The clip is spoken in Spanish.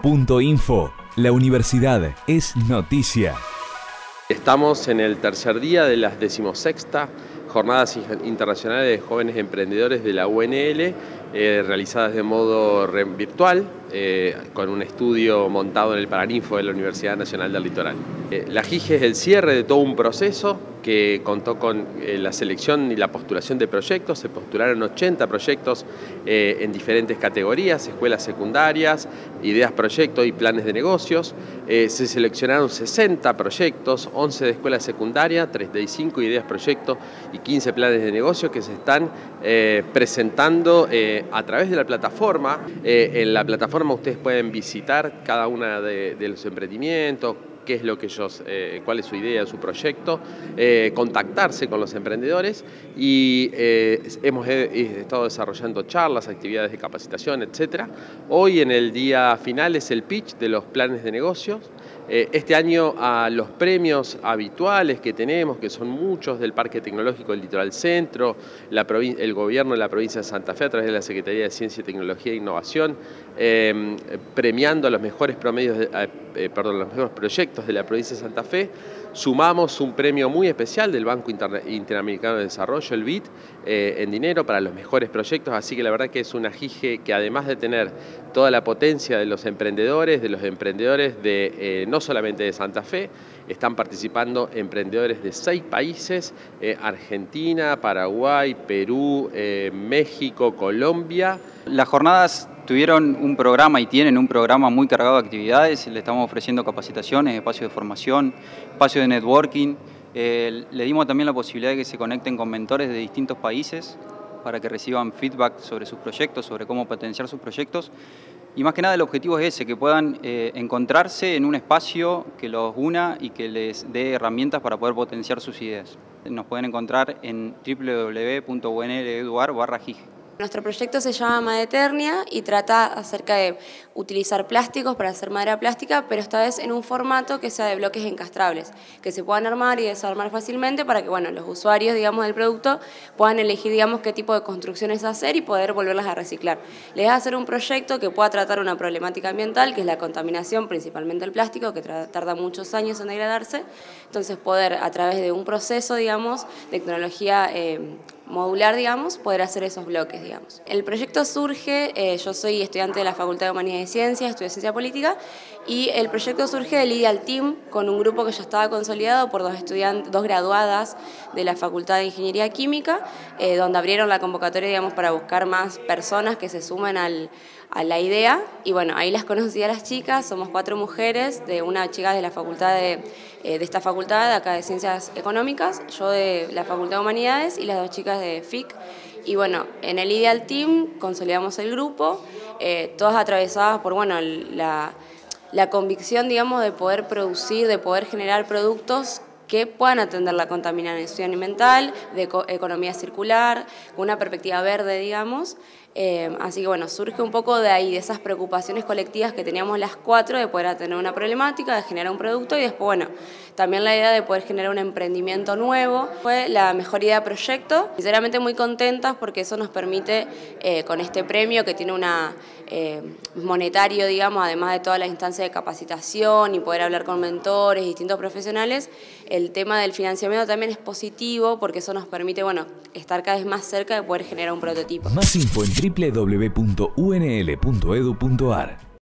Punto.info. La universidad es noticia. Estamos en el tercer día de las 16ª Jornadas Internacionales de Jóvenes Emprendedores de la UNL, realizadas de modo virtual, con un estudio montado en el Paraninfo de la Universidad Nacional del Litoral. La JIGE es el cierre de todo un proceso que contó con la selección y la postulación de proyectos. Se postularon 80 proyectos en diferentes categorías: escuelas secundarias, ideas proyectos y planes de negocios. Se seleccionaron 60 proyectos, 11 de escuela secundaria, 35 ideas proyectos y 15 planes de negocio que se están presentando a través de la plataforma. En la plataforma ustedes pueden visitar cada una de los emprendimientos, qué es lo que ellos, cuál es su idea, su proyecto, contactarse con los emprendedores y hemos estado desarrollando charlas, actividades de capacitación, etc. Hoy en el día final es el pitch de los planes de negocios. Este año a los premios habituales que tenemos, que son muchos, del Parque Tecnológico del Litoral Centro, el gobierno de la provincia de Santa Fe a través de la Secretaría de Ciencia, Tecnología e Innovación, premiando a los mejores los mejores proyectos de la provincia de Santa Fe. Sumamos un premio muy especial del Banco Interamericano de Desarrollo, el BID, en dinero para los mejores proyectos, así que la verdad que es una JIGE que, además de tener toda la potencia de los emprendedores de no solamente de Santa Fe, están participando emprendedores de 6 países: Argentina, Paraguay, Perú, México, Colombia. Las jornadas tuvieron un programa y tienen un programa muy cargado de actividades. Le estamos ofreciendo capacitaciones, espacios de formación, espacios de networking. Le dimos también la posibilidad de que se conecten con mentores de distintos países para que reciban feedback sobre sus proyectos, sobre cómo potenciar sus proyectos. Y más que nada el objetivo es ese, que puedan encontrarse en un espacio que los una y que les dé herramientas para poder potenciar sus ideas. Nos pueden encontrar en www.unl.edu.ar/JIGE. Nuestro proyecto se llama Madeternia y trata acerca de utilizar plásticos para hacer madera plástica, pero esta vez en un formato que sea de bloques encastrables, que se puedan armar y desarmar fácilmente para que los usuarios, del producto puedan elegir, qué tipo de construcciones hacer y poder volverlas a reciclar. Les va a hacer un proyecto que pueda tratar una problemática ambiental, que es la contaminación, principalmente el plástico, que tarda muchos años en degradarse. Entonces poder, a través de un proceso, de tecnología modular, poder hacer esos bloques, El proyecto surge, yo soy estudiante de la Facultad de Humanidades y Ciencias, estudio Ciencia Política, y el proyecto surge del Ideal Team, con un grupo que ya estaba consolidado por dos graduadas de la Facultad de Ingeniería Química, donde abrieron la convocatoria, para buscar más personas que se sumen a la idea. Y ahí las conocí a las chicas. Somos 4 mujeres, una chica de la facultad de esta facultad, de acá de Ciencias Económicas, yo de la Facultad de Humanidades y las 2 chicas de FIC. Y en el Ideal Team consolidamos el grupo, todas atravesadas por la convicción, de poder producir, de poder generar productos que puedan atender la contaminación ambiental, de economía circular, con una perspectiva verde, Así que surge un poco de ahí, de esas preocupaciones colectivas que teníamos las 4, de poder atender una problemática, de generar un producto y después, también la idea de poder generar un emprendimiento nuevo. Fue la mejor idea proyecto. Sinceramente muy contentas porque eso nos permite, con este premio que tiene una monetario, además de todas las instancias de capacitación y poder hablar con mentores y distintos profesionales, el tema del financiamiento también es positivo porque eso nos permite, estar cada vez más cerca de poder generar un prototipo. Más info en www.unl.edu.ar.